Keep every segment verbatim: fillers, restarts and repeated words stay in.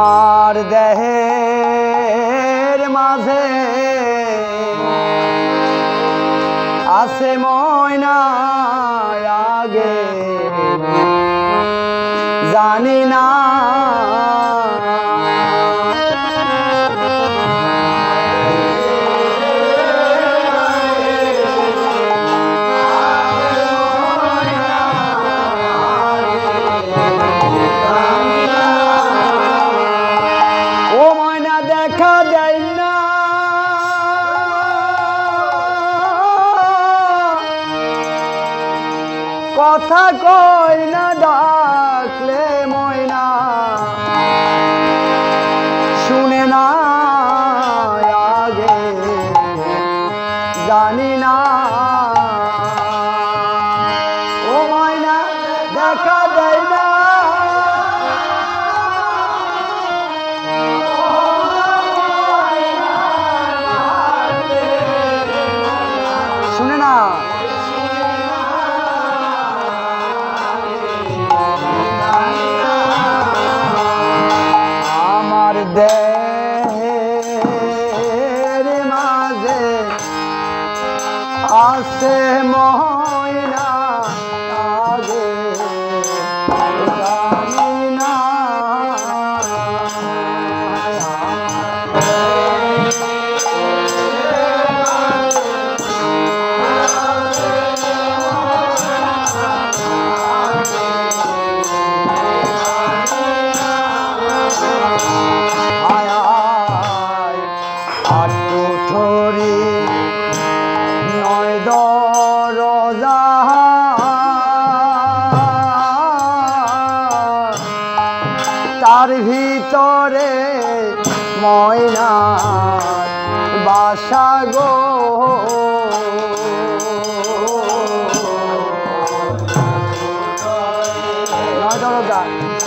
আমার দেহের মাঝে আছে ময়না আগে জানি না কথা কই না ডাকলে ময়না শুনে না আগে জানি না ও ময়না দেখা দেয় না শুনে না দেহের মাঝে আছে ময়না আগে জানি না তার ভিতরে ময়না বাসা গো নয় দরজা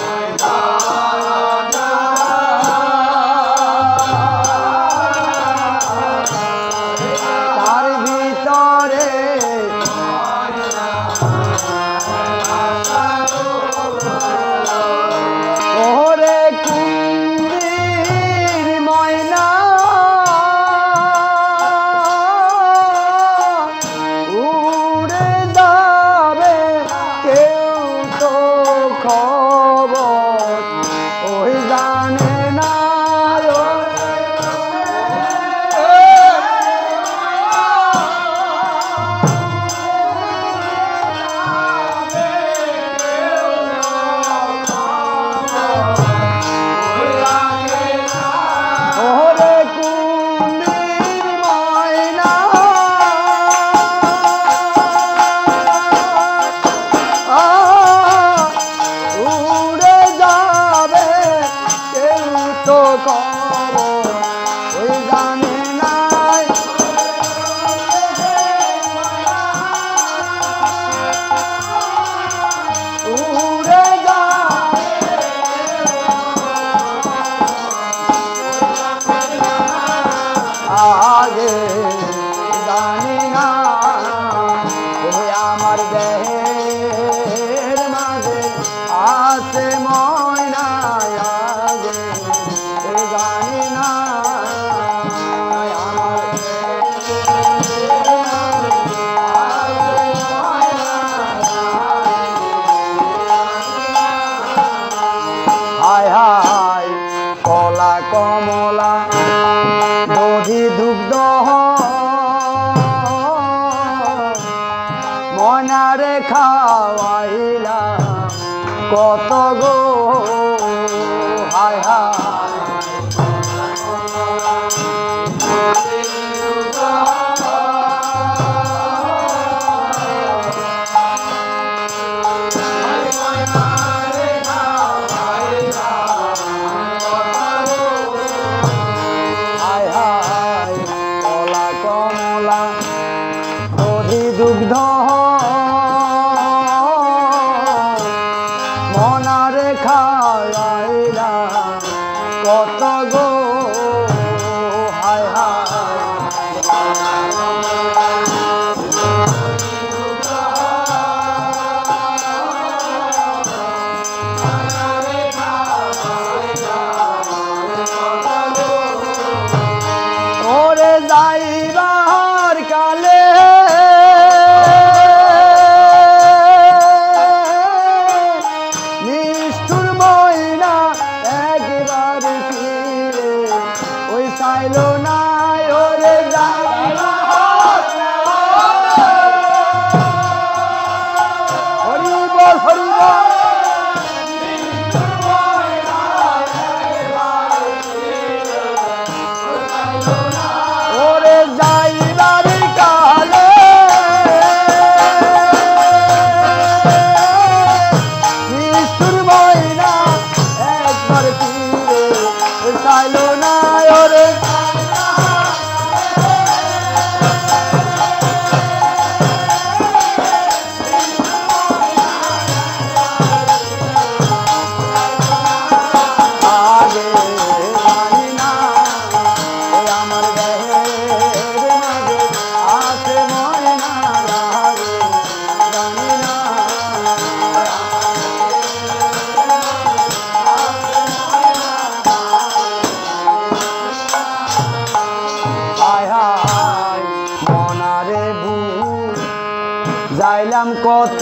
তার ভিতরে ওরে কুন্দির ময়না উড়ে যাবে কেউ তো খবর ওই জানে না ওই জানে নাই উড়ে আগে জানি না ওই আমার দেহের মাঝে আছে ময়না আগে জানি না হায় হায় কলা কমলা দধি দুগ্ধ ময়নারে খাওয়াইলা কত গো হায় হায় দুগ্ধ মনারে খাইলা কত গো হায় হায় ওরে যাইবার কালে নিষ্ঠুর ময়না একবার ফিরে চাইল না ওরে যাইলাম কত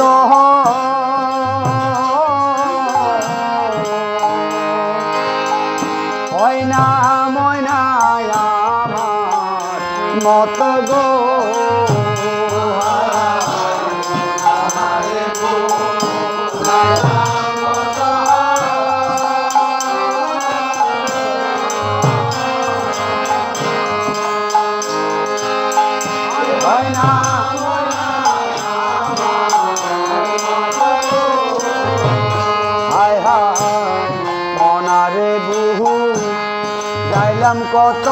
হয় না ময়না আমার মত গো হয় না মনারে বহু যাইলাম কত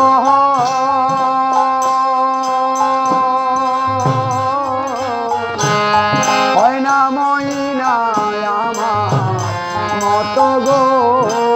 হয় না ময়না আমার মত গো।